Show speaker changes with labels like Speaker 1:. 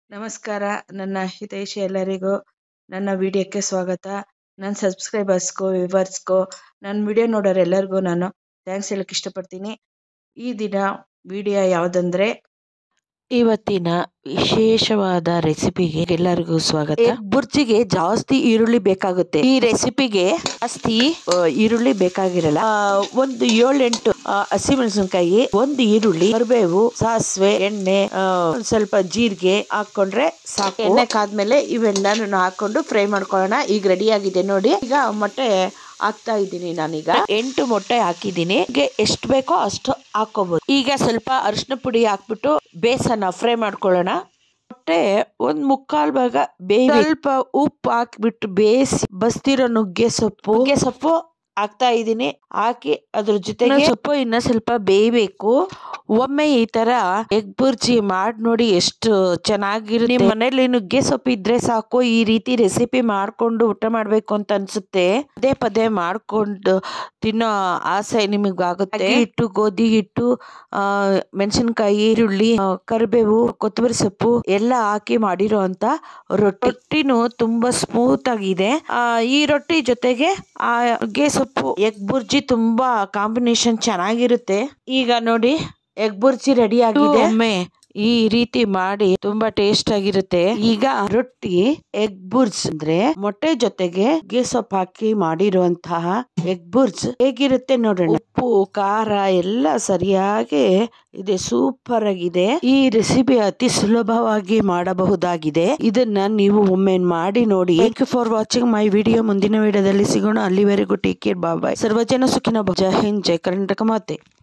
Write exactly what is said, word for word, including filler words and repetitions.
Speaker 1: ನಮಸ್ಕಾರ ನನ್ನ ಹಿತೈಷಿ ಎಲ್ಲರಿಗೂ ನನ್ನ ವಿಡಿಯೋಕ್ಕೆ ಸ್ವಾಗತ. ನನ್ನ ಸಬ್ಸ್ಕ್ರೈಬರ್ಸ್ಗೂ ವ್ಯೂವರ್ಸ್ಗೂ ನನ್ನ ವಿಡಿಯೋ ನೋಡೋರು ಎಲ್ಲರಿಗೂ ನಾನು ಥ್ಯಾಂಕ್ಸ್ ಹೇಳಕ್ಕೆ ಇಷ್ಟಪಡ್ತೀನಿ. ಈ ದಿನ ವಿಡಿಯೋ ಯಾವುದಂದ್ರೆ
Speaker 2: ಇವತ್ತಿನ ವಿಶೇಷವಾದ ರೆಸಿಪಿಗೆ ಎಲ್ಲರಿಗೂ ಸ್ವಾಗತ. ಎಗ್ ಬುರ್ಜಿಗೆ ಜಾಸ್ತಿ ಈರುಳ್ಳಿ ಬೇಕಾಗುತ್ತೆ. ಈ ರೆಸಿಪಿಗೆ ಜಾಸ್ತಿ ಈರುಳ್ಳಿ ಬೇಕಾಗಿರಲ್ಲ. ಒಂದು ಏಳೆಂಟು ಹಸಿಮೆಣಸಿನಕಾಯಿ, ಒಂದು ಈರುಳ್ಳಿ, ಕರಿಬೇವು, ಸಾಸಿವೆ, ಎಣ್ಣೆ, ಒಂದ್ ಸ್ವಲ್ಪ ಜೀರಿಗೆ ಹಾಕೊಂಡ್ರೆ ಸಾಕು. ಎಣ್ಣೆ ಕಾದ್ಮೇಲೆ ಇವೆಲ್ಲಾನು ಹಾಕೊಂಡು ಫ್ರೈ ಮಾಡ್ಕೊಳ್ಳೋಣ. ಈಗ ರೆಡಿ ಆಗಿದೆ ನೋಡಿ. ಈಗ ಮೊಟ್ಟೆ ಹಾಕ್ತಾ ಇದ್ದೀನಿ. ನಾನೀಗ ಎಂಟು ಮೊಟ್ಟೆ ಹಾಕಿದ್ದೀನಿ. ಎಷ್ಟು ಬೇಕೋ ಅಷ್ಟು ಹಾಕೋಬಹುದು. ಈಗ ಸ್ವಲ್ಪ ಅರಿಶಿನ ಪುಡಿ ಹಾಕ್ಬಿಟ್ಟು ಬೇಸನ್ನ ಫ್ರೈ ಮಾಡ್ಕೊಳ್ಳೋಣ. ಮೊಟ್ಟೆ ಒಂದ್ ಮುಕ್ಕಾಲ್ ಭಾಗ ಬೇಯಿಸಿ ಸ್ವಲ್ಪ ಉಪ್ಪು ಹಾಕ್ಬಿಟ್ಟು ಬೇಯಿಸಿ ಬಸ್ತಿರೋ ನುಗ್ಗೆ ಸೊಪ್ಪು ನುಗ್ಗೆ ಸೊಪ್ಪು ಹಾಕ್ತಾ ಇದ್ದೀನಿ. ಹಾಕಿ ಅದ್ರ ಜೊತೆಗೆ ಸೊಪ್ಪು ಇನ್ನ ಸ್ವಲ್ಪ ಬೇಯಬೇಕು. ಒಮ್ಮೆ ಈ ತರ ಎಗ್ ಬುರ್ಜಿ ಮಾಡಿ ನೋಡಿ, ಎಷ್ಟು ಚೆನ್ನಾಗಿರುತ್ತೆ. ನಿಮ್ಮ ಮನೇಲಿ ನುಗ್ಗೆ ಸೊಪ್ಪು ಇದ್ರೆ ಸಾಕು, ಈ ರೀತಿ ರೆಸಿಪಿ ಮಾಡ್ಕೊಂಡು ಊಟ ಮಾಡ್ಬೇಕು ಅಂತ ಅನ್ಸುತ್ತೆ. ಪದೇ ಪದೇ ಮಾಡ್ಕೊಂಡು ತಿನ್ನೋ ಆಸೆ ನಿಮಗಾಗುತ್ತೆ. ಹಿಟ್ಟು, ಗೋಧಿ ಹಿಟ್ಟು, ಆ ಮೆಣಸಿನಕಾಯಿ, ಈರುಳ್ಳಿ, ಕರಿಬೇವು, ಕೊತ್ತಂಬರಿ ಸೊಪ್ಪು ಎಲ್ಲ ಹಾಕಿ ಮಾಡಿರೋ ಅಂತ ರೊಟ್ಟಿ. ರೊಟ್ಟಿನೂ ತುಂಬಾ ಸ್ಮೂತ್ ಆಗಿದೆ. ಆ ಈ ರೊಟ್ಟಿ ಜೊತೆಗೆ ಆ ನುಗ್ಗೆ ಸೊಪ್ಪು ಎಗ್ ಬುರ್ಜಿ ತುಂಬಾ ಕಾಂಬಿನೇಷನ್ ಚೆನ್ನಾಗಿರುತ್ತೆ. ಈಗ ನೋಡಿ ಎಗ್ ಬುರ್ಜಿ ರೆಡಿ ಆಗಿದೆ. ಒಮ್ಮೆ ಈ ರೀತಿ ಮಾಡಿ ತುಂಬಾ ಟೇಸ್ಟ್ ಆಗಿರುತ್ತೆ. ಈಗ ರೊಟ್ಟಿ ಎಗ್ ಬುರ್ಜ್ ಅಂದ್ರೆ ಮೊಟ್ಟೆ ಜೊತೆಗೆ ನುಗ್ಗೆ ಸೊಪ್ಪು ಹಾಕಿ ಮಾಡಿರುವಂತಹ ಎಗ್ ಬುರ್ಜ್ ಹೇಗಿರುತ್ತೆ ನೋಡೋಣ. ಉಪ್ಪು ಖಾರ ಎಲ್ಲ ಸರಿಯಾಗಿ ಇದೆ, ಸೂಪರ್ ಆಗಿದೆ. ಈ ರೆಸಿಪಿ ಅತಿ ಸುಲಭವಾಗಿ ಮಾಡಬಹುದಾಗಿದೆ. ಇದನ್ನ ನೀವು ಒಮ್ಮೆ ಮಾಡಿ ನೋಡಿ. Thank you for watching my video. ಮುಂದಿನ ವಿಡಿಯೋದಲ್ಲಿ ಸಿಗೋಣ. ಅಲ್ಲಿವರೆಗೂ ಟೇಕ್ ಕೇರ್, ಬಾಯ್ ಬಾಯ್. ಸರ್ವಜನ ಸುಖಿನೋ ಭವ. ಜೈ ಹಿಂದ್, ಜೈ ಕರ್ನಾಟಕ ಮಾತೆ.